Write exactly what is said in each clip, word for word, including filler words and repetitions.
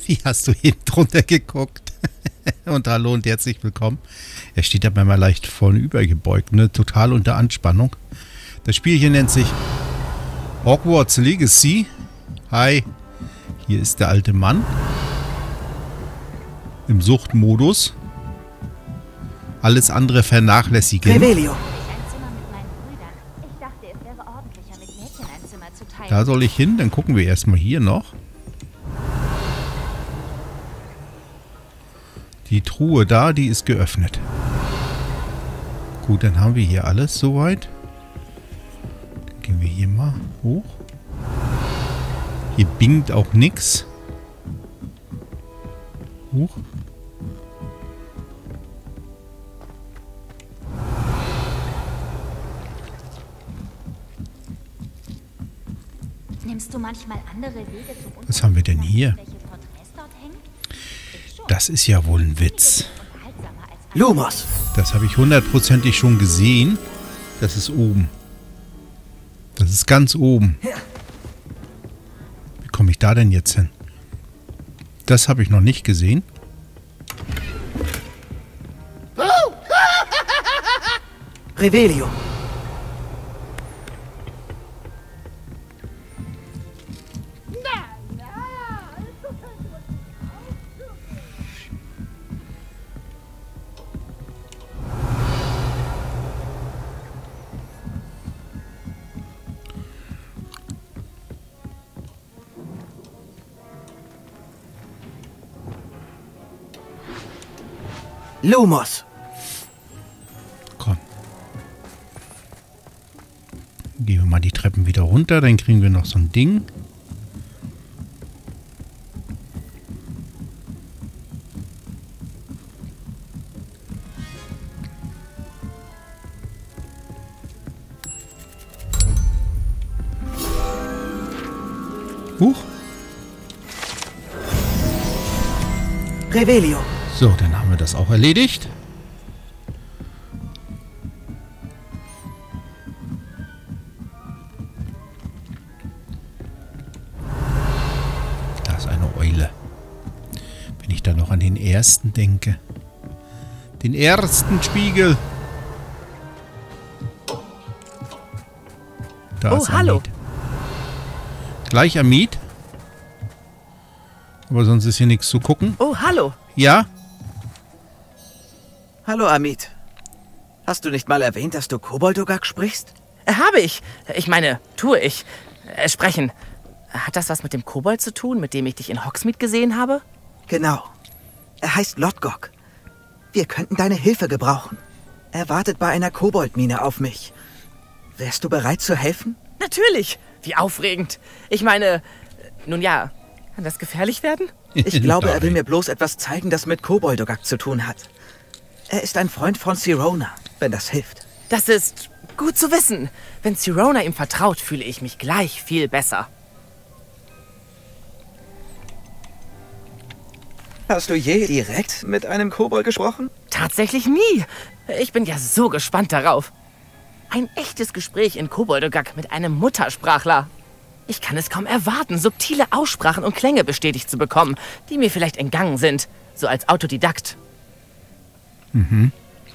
Wie hast du hinten drunter geguckt? Und hallo und herzlich willkommen. Er steht aber mal leicht vornüber gebeugt, ne? Total unter Anspannung. Das Spiel hier nennt sich Hogwarts Legacy. Hi, hier ist der alte Mann. Im Suchtmodus. Alles andere vernachlässigen. Revelio. Da soll ich hin, dann gucken wir erstmal hier noch. Die Truhe da, die ist geöffnet. Gut, dann haben wir hier alles soweit. Dann gehen wir hier mal hoch. Hier bingt auch nichts. Hoch. Nimmst du manchmal andere Wege zum Was haben wir denn hier? Das ist ja wohl ein Witz. Lumos. Das habe ich hundertprozentig schon gesehen. Das ist oben. Das ist ganz oben. Wie komme ich da denn jetzt hin? Das habe ich noch nicht gesehen. Revelio. Lumos. Komm. Gehen wir mal die Treppen wieder runter, dann kriegen wir noch so ein Ding. Huch. Revelio. So, dann haben wir das auch erledigt. Da ist eine Eule. Wenn ich da noch an den ersten denke. Den ersten Spiegel. Da Oh, ist hallo. Amit. Gleich Amit. Aber sonst ist hier nichts zu gucken. Oh, hallo. Ja? Hallo, Amit. Hast du nicht mal erwähnt, dass du Koboldogak sprichst? Habe ich. Ich meine, tue ich. Äh, sprechen. Hat das was mit dem Kobold zu tun, mit dem ich dich in Hogsmeade gesehen habe? Genau. Er heißt Lodgok. Wir könnten deine Hilfe gebrauchen. Er wartet bei einer Koboldmine auf mich. Wärst du bereit zu helfen? Natürlich. Wie aufregend. Ich meine, äh, nun ja, kann das gefährlich werden? Ich glaube, er will Nein. mir bloß etwas zeigen, das mit Koboldogak zu tun hat. Er ist ein Freund von Sirona, wenn das hilft. Das ist gut zu wissen. Wenn Sirona ihm vertraut, fühle ich mich gleich viel besser. Hast du je direkt mit einem Kobold gesprochen? Tatsächlich nie. Ich bin ja so gespannt darauf. Ein echtes Gespräch in Koboldogak mit einem Muttersprachler. Ich kann es kaum erwarten, subtile Aussprachen und Klänge bestätigt zu bekommen, die mir vielleicht entgangen sind, so als Autodidakt. Mhm.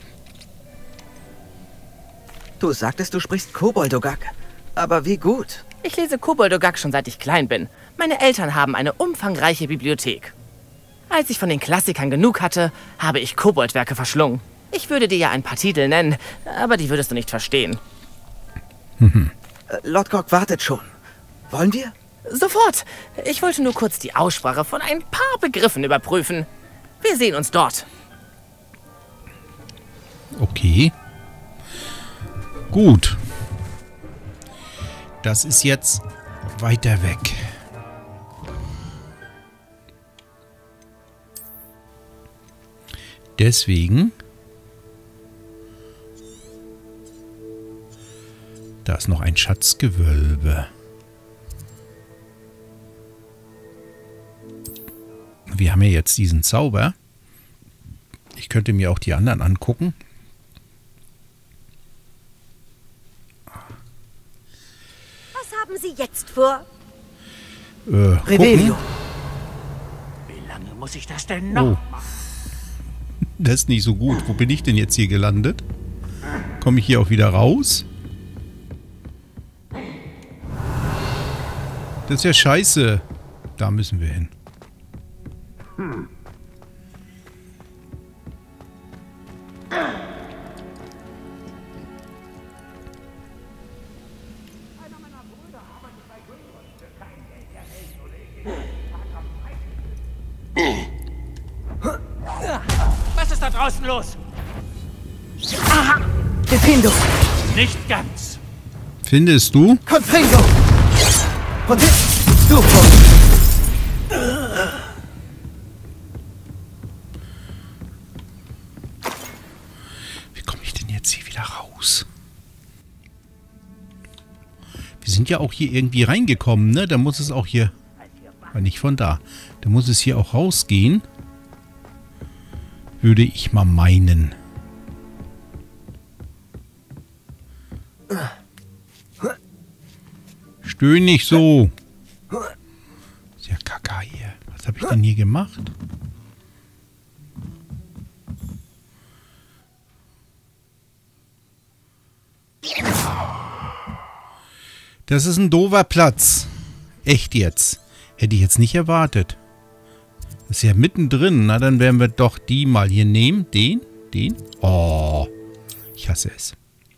Du sagtest, du sprichst Koboldogak. Aber wie gut. Ich lese Koboldogak schon seit ich klein bin. Meine Eltern haben eine umfangreiche Bibliothek. Als ich von den Klassikern genug hatte, habe ich Koboldwerke verschlungen. Ich würde dir ja ein paar Titel nennen, aber die würdest du nicht verstehen. Äh, Lodgok wartet schon. Wollen wir? Sofort! Ich wollte nur kurz die Aussprache von ein paar Begriffen überprüfen. Wir sehen uns dort. Okay. Gut. Das ist jetzt weiter weg. Deswegen... Da ist noch ein Schatzgewölbe. Wir haben ja jetzt diesen Zauber. Ich könnte mir auch die anderen angucken. Was haben Sie jetzt vor? Äh, Revelio. gucken. muss ich das denn noch Oh. machen? Das ist nicht so gut. Wo bin ich denn jetzt hier gelandet? Komme ich hier auch wieder raus? Das ist ja scheiße. Da müssen wir hin. Hm. Was ist da draußen los? Aha! Defindo! Nicht ganz. Findest du? Confringo! Potent! Stufo! Wie komme ich denn jetzt hier wieder raus? Wir sind ja auch hier irgendwie reingekommen, ne? Da muss es auch hier... Aber nicht von da. Da muss es hier auch rausgehen. Würde ich mal meinen. Stöhn nicht so. Ist ja Kacke hier. Was habe ich denn hier gemacht? Das ist ein doofer Platz. Echt jetzt. Hätte ich jetzt nicht erwartet. Das ist ja mittendrin. Na, dann werden wir doch die mal hier nehmen. Den? Den? Oh. Ich hasse es.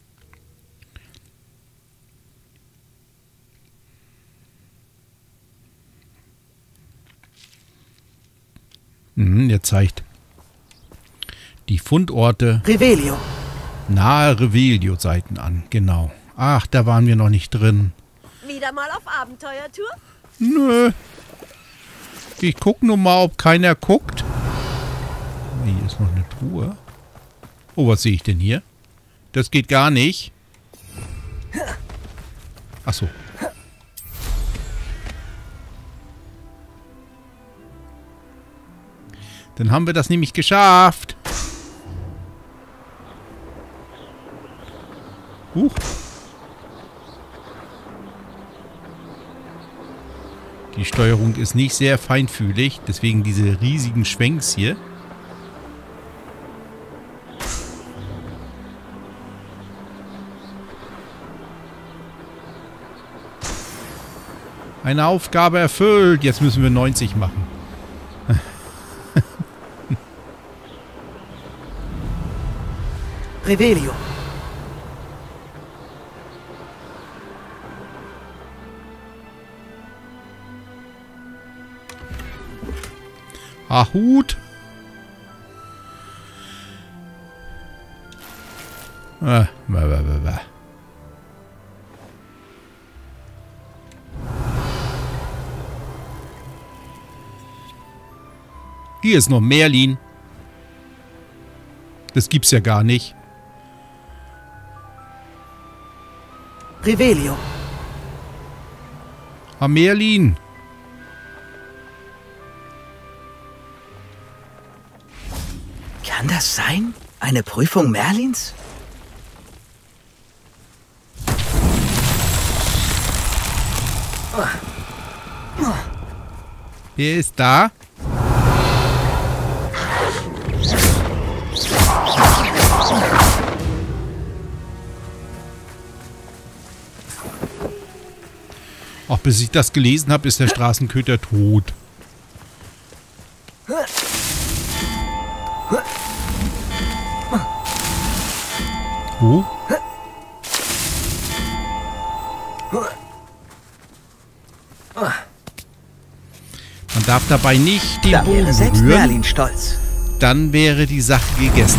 Mhm, der zeigt die Fundorte Revelio! nahe Revelio-Seiten an. Genau. Ach, da waren wir noch nicht drin. Wieder mal auf Abenteuertour? Nö. Ich guck nur mal, ob keiner guckt. Hier ist noch eine Truhe. Oh, was sehe ich denn hier? Das geht gar nicht. Ach so. Dann haben wir das nämlich geschafft. Huch. Die Steuerung ist nicht sehr feinfühlig, deswegen diese riesigen Schwenks hier. Eine Aufgabe erfüllt. Jetzt müssen wir neunzig machen. Revelio! Ahut. Ah, bah, bah, bah, bah. Hier ist noch Merlin. Das gibt's ja gar nicht. Revelio! Ah, Merlin. Kann das sein? Eine Prüfung Merlins? Wer ist da? Ach, bis ich das gelesen habe, ist der Straßenköter tot. Wo? Man darf dabei nicht den Da Bogen wäre selbst berühren. Merlin stolz. Dann wäre die Sache gegessen.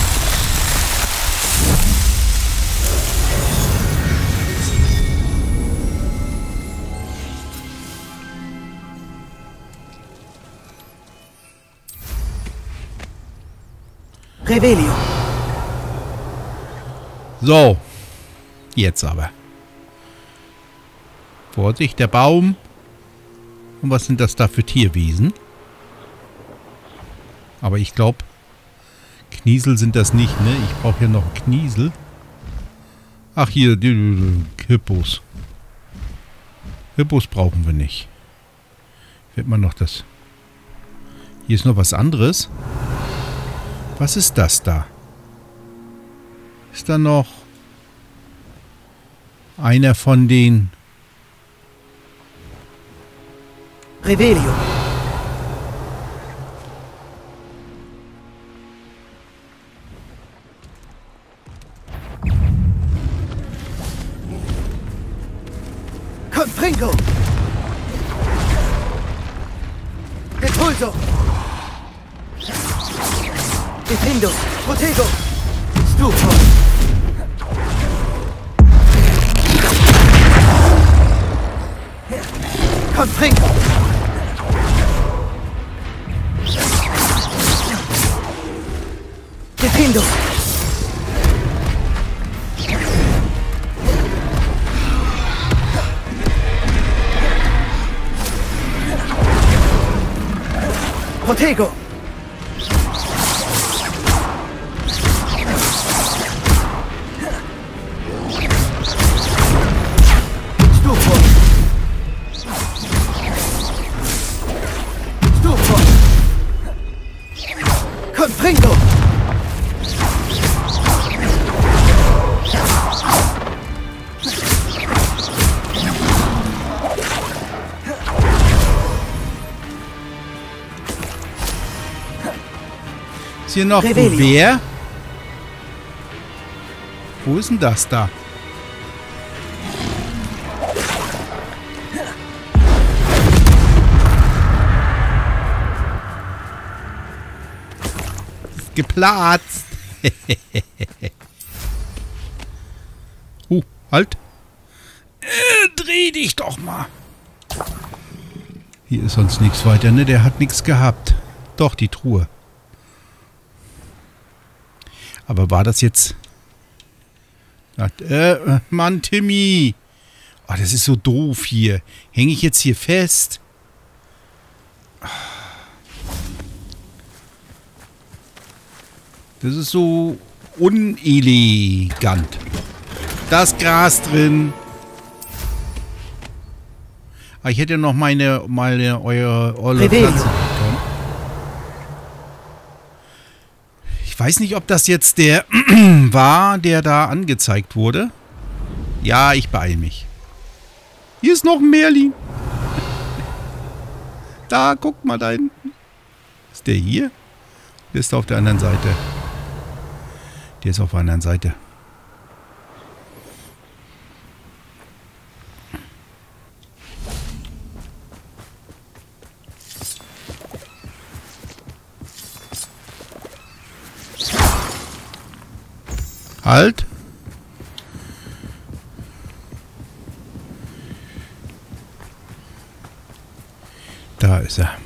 Revelio! So. Jetzt aber. Vorsicht, der Baum. Und was sind das da für Tierwesen? Aber ich glaube, Kniesel sind das nicht, ne? Ich brauche hier noch einen Kniesel. Ach, hier, die, die, die Hippos. Hippos brauchen wir nicht. Wird man noch das... Hier ist noch was anderes. Was ist das da? Ist da noch einer von den... Revelio. Confringo. Repulso. Defendo. Protego. Stufo. Confringo. Defendo. Protego. Stufo. Stufo. Confringo. Ist hier noch Revelio. wer? Wo ist denn das da? Ist geplatzt. uh, halt. Äh, dreh dich doch mal. Hier ist sonst nichts weiter, ne? Der hat nichts gehabt. Doch, die Truhe. Aber war das jetzt... Äh, Mann, Timmy. Oh, das ist so doof hier. Hänge ich jetzt hier fest? Das ist so unelegant. Das Gras drin. Ah, ich hätte noch meine, meine, eure, eure Pflanze. Ich weiß nicht, ob das jetzt der war, der da angezeigt wurde. Ja, ich beeile mich. Hier ist noch ein Merlin. Da, guck mal da hinten. Ist der hier? Der ist auf der anderen Seite. Der ist auf der anderen Seite. Halt. Da ist er.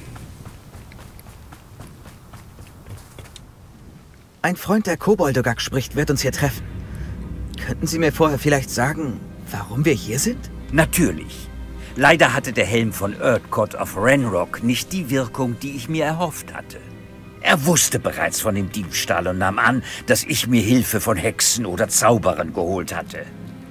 Ein Freund der Koboldogak spricht, wird uns hier treffen. Könnten Sie mir vorher vielleicht sagen, warum wir hier sind? Natürlich. Leider hatte der Helm von Erdcot of Ranrock nicht die Wirkung, die ich mir erhofft hatte. Er wusste bereits von dem Diebstahl und nahm an, dass ich mir Hilfe von Hexen oder Zauberern geholt hatte.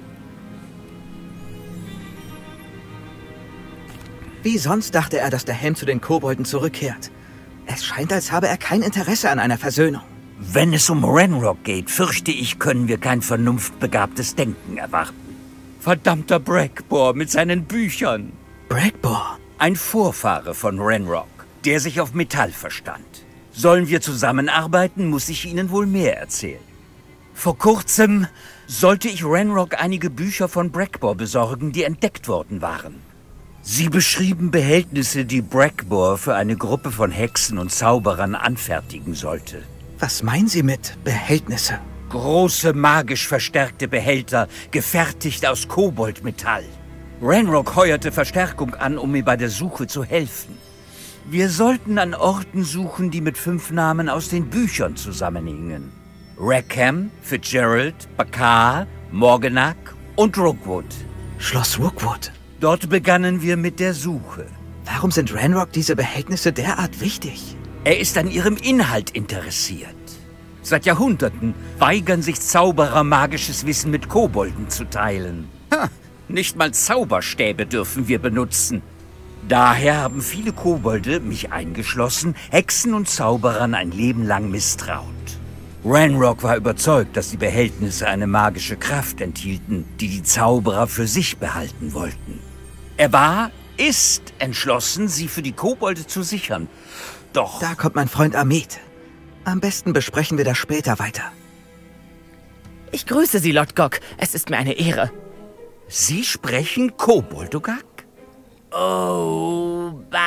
Wie sonst dachte er, dass der Helm zu den Kobolden zurückkehrt. Es scheint, als habe er kein Interesse an einer Versöhnung. Wenn es um Ranrock geht, fürchte ich, können wir kein vernunftbegabtes Denken erwarten. Verdammter Brackbore mit seinen Büchern. Brackbore? Ein Vorfahre von Ranrock, der sich auf Metall verstand. Sollen wir zusammenarbeiten, muss ich Ihnen wohl mehr erzählen. Vor kurzem sollte ich Ranrock einige Bücher von Brackbore besorgen, die entdeckt worden waren. Sie beschrieben Behältnisse, die Brackbore für eine Gruppe von Hexen und Zauberern anfertigen sollte. Was meinen Sie mit Behältnisse? Große, magisch verstärkte Behälter, gefertigt aus Koboldmetall. Ranrock heuerte Verstärkung an, um mir bei der Suche zu helfen. Wir sollten an Orten suchen, die mit fünf Namen aus den Büchern zusammenhingen. Rackham, Fitzgerald, Bakar, Morganach und Rookwood. Schloss Rookwood? Dort begannen wir mit der Suche. Warum sind Ranrock diese Behältnisse derart wichtig? Er ist an ihrem Inhalt interessiert. Seit Jahrhunderten weigern sich Zauberer, magisches Wissen mit Kobolden zu teilen. Ha, nicht mal Zauberstäbe dürfen wir benutzen. Daher haben viele Kobolde, mich eingeschlossen, Hexen und Zauberern ein Leben lang misstraut. Ranrock war überzeugt, dass die Behältnisse eine magische Kraft enthielten, die die Zauberer für sich behalten wollten. Er war, ist entschlossen, sie für die Kobolde zu sichern. Doch... Da kommt mein Freund Amit. Am besten besprechen wir das später weiter. Ich grüße Sie, Lodgok. Es ist mir eine Ehre. Sie sprechen Koboldogak? Oh,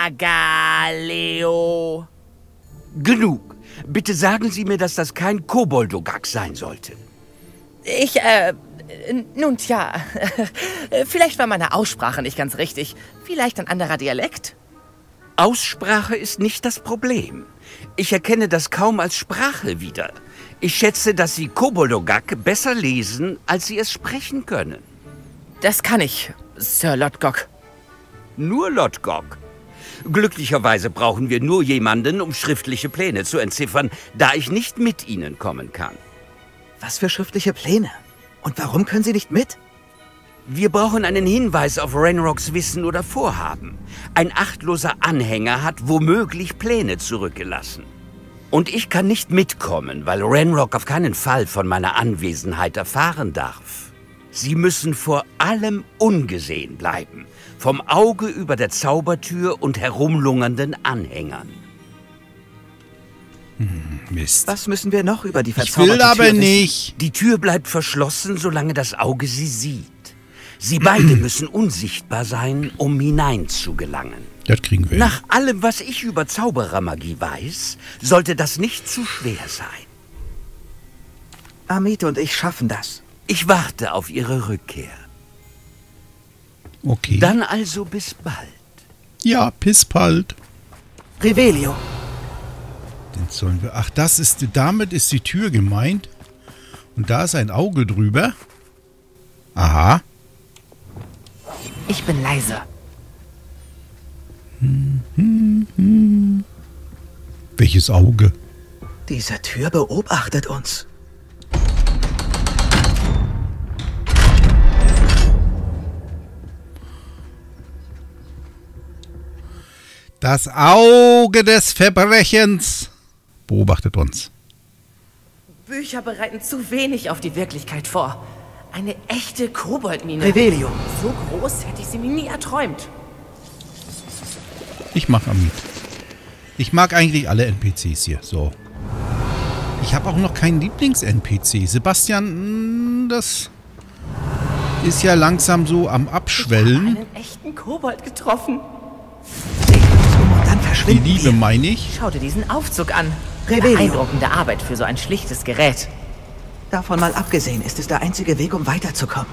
Bagaleo. Genug. Bitte sagen Sie mir, dass das kein Koboldogak sein sollte. Ich, äh, nun tja, vielleicht war meine Aussprache nicht ganz richtig. Vielleicht ein anderer Dialekt? Aussprache ist nicht das Problem. Ich erkenne das kaum als Sprache wieder. Ich schätze, dass Sie Koboldogak besser lesen, als Sie es sprechen können. Das kann ich, Sir Lodgok. Nur Lodgok. Glücklicherweise brauchen wir nur jemanden, um schriftliche Pläne zu entziffern, da ich nicht mit Ihnen kommen kann. Was für schriftliche Pläne? Und warum können Sie nicht mit? Wir brauchen einen Hinweis auf Ranrocks Wissen oder Vorhaben. Ein achtloser Anhänger hat womöglich Pläne zurückgelassen. Und ich kann nicht mitkommen, weil Ranrock auf keinen Fall von meiner Anwesenheit erfahren darf. Sie müssen vor allem ungesehen bleiben. Vom Auge über der Zaubertür und herumlungernden Anhängern. Hm, Mist. Was müssen wir noch über die Ich verzauberte will aber Tür wissen? nicht. Die Tür bleibt verschlossen, solange das Auge sie sieht. Sie beide müssen unsichtbar sein, um hineinzugelangen. Das kriegen wir hin. Nach allem, was ich über Zauberermagie weiß, sollte das nicht zu schwer sein. Amit und ich schaffen das. Ich warte auf Ihre Rückkehr. Okay. Dann also bis bald. Ja, pisspalt. Revelio. Den sollen wir... Ach, das ist... Damit ist die Tür gemeint. Und da ist ein Auge drüber. Aha. Ich bin leise. Hm, hm, hm. Welches Auge? Diese Tür beobachtet uns. Das Auge des Verbrechens beobachtet uns. Bücher bereiten zu wenig auf die Wirklichkeit vor. Eine echte Koboldmine. Revelio. So groß hätte ich sie mir nie erträumt. Ich mag Amit. Ich mag eigentlich alle N P Cs hier. So. Ich habe auch noch keinen Lieblings-N P C. Sebastian, das ist ja langsam so am Ich habe Abschwellen. einen echten Kobold getroffen. Drehen uns um und dann Die verschwinden Liebe, wir. meine ich. Schau dir diesen Aufzug an. Revelio. Beeindruckende Arbeit für so ein schlichtes Gerät. Davon mal abgesehen ist es der einzige Weg, um weiterzukommen.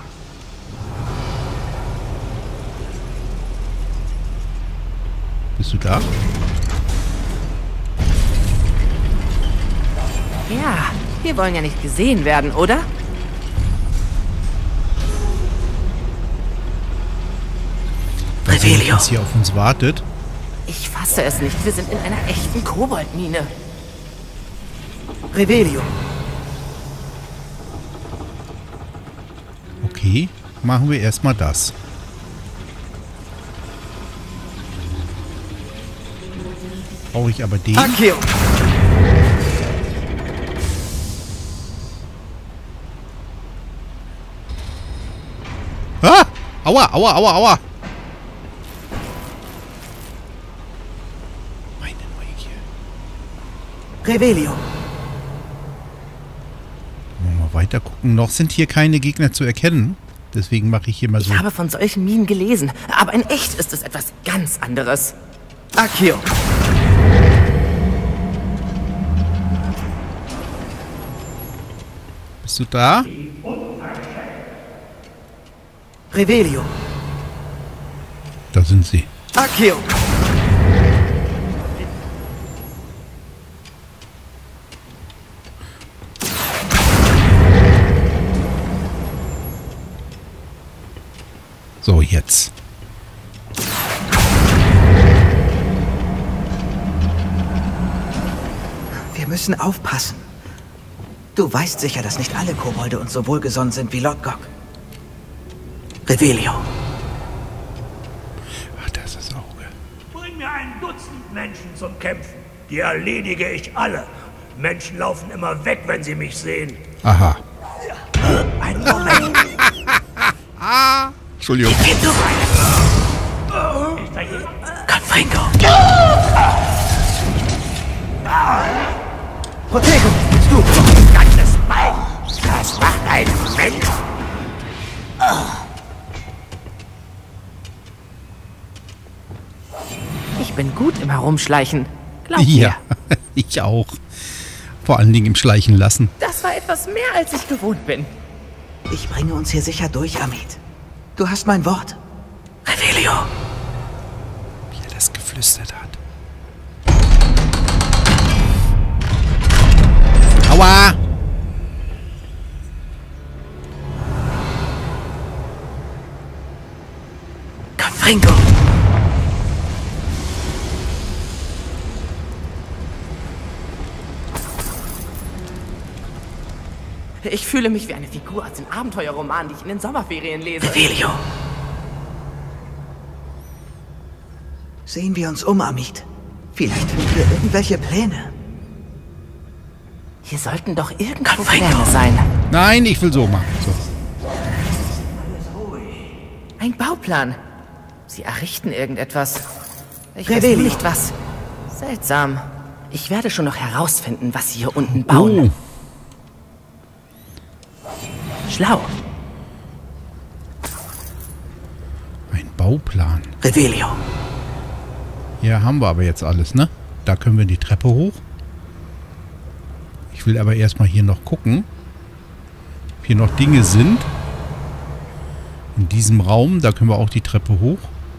Bist du da? Ja, wir wollen ja nicht gesehen werden, oder? Revelio. Was hier auf uns wartet. Ich fasse es nicht. Wir sind in einer echten Koboldmine. Revelio. Okay, machen wir erstmal das. Brauche ich aber den. Akio. Ah! Aua, aua, aua, aua! Meine Neugier. Revelio. Wollen wir mal weiter gucken. Noch sind hier keine Gegner zu erkennen. Deswegen mache ich hier mal so. Ich habe von solchen Minen gelesen, aber in echt ist es etwas ganz anderes. Akio. Bist du da? Revelio. Da sind sie. Akio. So, jetzt. Wir müssen aufpassen. Du weißt sicher, dass nicht alle Kobolde uns so wohlgesonnen sind wie Lodgok. Revelio. Ach, das ist das Auge. Menschen zum Kämpfen. Die erledige ich alle. Menschen laufen immer weg, wenn sie mich sehen. Aha. Ein Moment. Entschuldigung. Confringo. Protego, du. Ganzes Bein. Das macht ein Mensch. Ich bin gut im Herumschleichen. Glaub Ja, mir. ich auch. Vor allen Dingen im Schleichen lassen. Das war etwas mehr, als ich gewohnt bin. Ich bringe uns hier sicher durch, Amit. Du hast mein Wort. Revelio. Wie er das geflüstert hat. Aua! Confringo. Ich fühle mich wie eine Figur aus den Abenteuerromanen, die ich in den Sommerferien lese. Revelio. Sehen wir uns um, Amit. Vielleicht finden wir irgendwelche Pläne. Hier sollten doch irgendwo Pläne sein. Nein, ich will so machen. So. Ein Bauplan. Sie errichten irgendetwas. Ich Revelio. weiß nicht was. Seltsam. Ich werde schon noch herausfinden, was sie hier unten bauen. Oh, Schlau. ein Bauplan. Revelio. Hier haben wir aber jetzt alles, ne? Da können wir die Treppe hoch. Ich will aber erstmal hier noch gucken, ob hier noch Dinge sind. In diesem Raum, da können wir auch die Treppe hoch.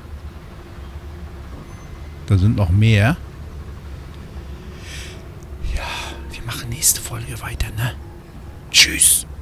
Da sind noch mehr. Ja, wir machen nächste Folge weiter, ne? Tschüss.